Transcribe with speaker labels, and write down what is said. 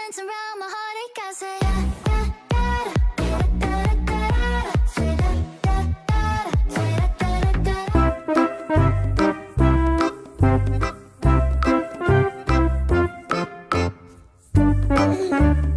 Speaker 1: dance around my heartache. I say da da da da da da da, say da da da, say da da da da.